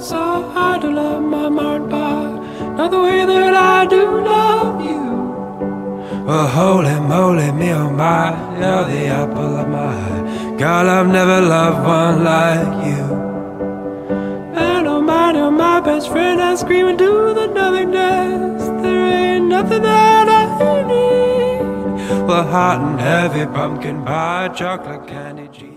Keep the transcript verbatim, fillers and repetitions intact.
so hard to love my heart, but not the way that I do love you. Well, holy moly, me oh my, you're the apple of my eye. Girl, I've never loved one like you. Man, oh my, you're my best friend. I scream into the nothingness. There ain't nothing that I need. Well, hot and heavy pumpkin pie, chocolate candy, cheese.